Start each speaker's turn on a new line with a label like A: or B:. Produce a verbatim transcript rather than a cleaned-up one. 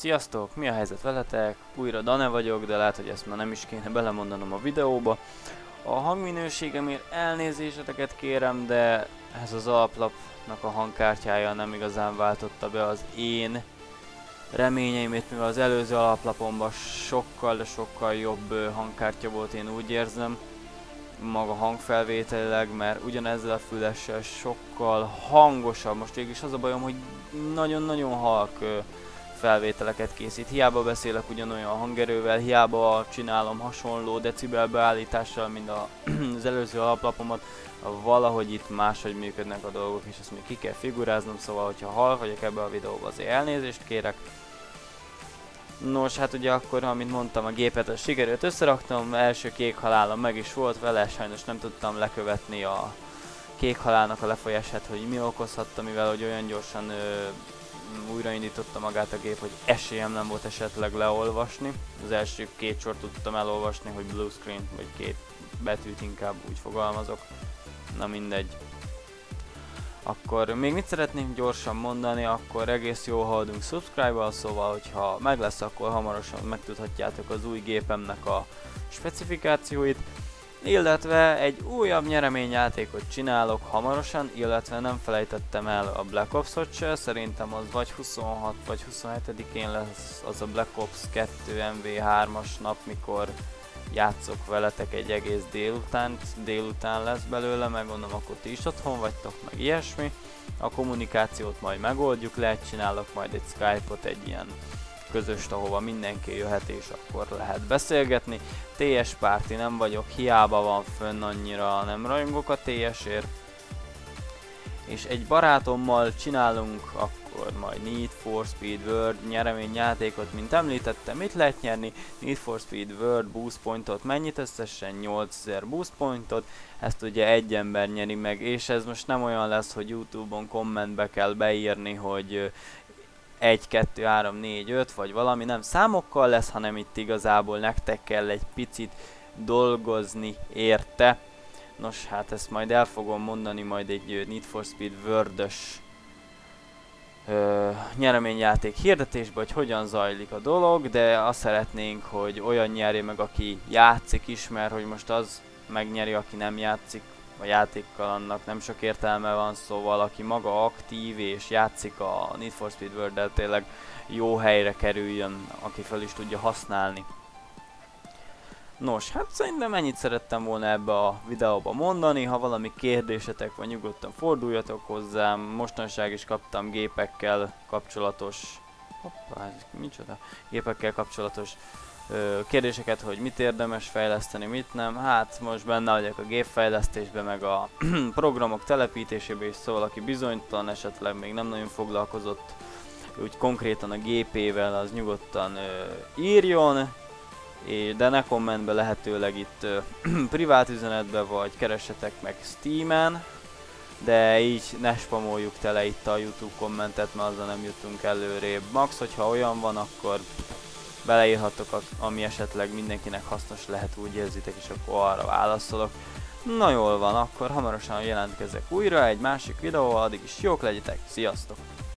A: Sziasztok! Mi a helyzet veletek? Újra Dane vagyok, de lehet, hogy ezt már nem is kéne belemondanom a videóba. A hangminőségemért elnézéseteket kérem, de ez az alaplapnak a hangkártyája nem igazán váltotta be az én reményeimet, mivel az előző alaplapomban sokkal, de sokkal jobb hangkártya volt, én úgy érzem, maga hangfelvételileg, mert ugyanezzel a fülessel sokkal hangosabb. Most végig is az a bajom, hogy nagyon-nagyon halk felvételeket készít. Hiába beszélek ugyanolyan hangerővel, hiába csinálom hasonló decibel beállítással, mint a, az előző alaplapomat, valahogy itt máshogy működnek a dolgok, és ezt még ki kell figuráznom, szóval hogyha hal vagyok ebbe a videóba, azért elnézést kérek. Nos, hát ugye akkor, amint mondtam, a gépet sikerült összeraktam, első kék halálom meg is volt vele, sajnos nem tudtam lekövetni a kék halálnak a lefolyását, hogy mi okozhatta, mivel hogy olyan gyorsan ö, újraindította magát a gép, hogy esélyem nem volt esetleg leolvasni. Az első két sort tudtam elolvasni, hogy blue screen, vagy két betűt inkább úgy fogalmazok. Na mindegy. Akkor még mit szeretnénk gyorsan mondani, akkor egész jó haladunk subscribe-val, szóval hogyha meg lesz, akkor hamarosan megtudhatjátok az új gépemnek a specifikációit. Illetve egy újabb nyereményjátékot csinálok hamarosan, illetve nem felejtettem el a Black Ops-ot se, szerintem az vagy huszonhat vagy huszonhetedikén lesz az a Black Ops kettő em vé hármas nap, mikor játszok veletek egy egész délután, délután lesz belőle, meg gondolom akkor ti is otthon vagytok, meg ilyesmi. A kommunikációt majd megoldjuk, lehet csinálok majd egy Skype-ot, egy ilyen közöst, ahova mindenki jöhet és akkor lehet beszélgetni. té es párti nem vagyok, hiába van fönn, annyira nem rajongok a té esért. És egy barátommal csinálunk akkor majd Need for Speed World nyereményjátékot, mint említettem, mit lehet nyerni? Need for Speed World boost pointot, mennyit összesen? nyolcezer boost pointot, ezt ugye egy ember nyeri meg, és ez most nem olyan lesz, hogy YouTube-on kommentbe kell beírni, hogy egy, kettő, három, négy, öt vagy valami, nem számokkal lesz, hanem itt igazából nektek kell egy picit dolgozni érte. Nos, hát ezt majd el fogom mondani majd egy Need for Speed World-ös nyereményjáték hirdetésbe, hogy hogyan zajlik a dolog, de azt szeretnénk, hogy olyan nyerje meg, aki játszik is, mert hogy most az megnyeri, aki nem játszik a játékkal, annak nem sok értelme van, szóval aki maga aktív és játszik a Need for Speed World-del, tényleg jó helyre kerüljön, aki fel is tudja használni. Nos, hát szerintem ennyit szerettem volna ebbe a videóba mondani, ha valami kérdésetek van, nyugodtan forduljatok hozzám, mostanság is kaptam gépekkel kapcsolatos, hoppá, ez micsoda, gépekkel kapcsolatos ö, kérdéseket, hogy mit érdemes fejleszteni, mit nem, hát most benne vagyok a gépfejlesztésbe, meg a programok telepítésébe is, szóval aki bizonytalan, esetleg még nem nagyon foglalkozott úgy konkrétan a gépével, az nyugodtan ö, írjon, de ne kommentbe, lehetőleg itt ö, privát üzenetbe, vagy keressetek meg Steamen, de így ne spamoljuk tele itt a YouTube kommentet, mert azzal nem jutunk előrébb. Max, hogyha olyan van, akkor beleírhatok, ami esetleg mindenkinek hasznos lehet, úgy érzitek, és akkor arra válaszolok. Na jól van, akkor hamarosan jelentkezek újra egy másik videóval, addig is jók legyetek, sziasztok!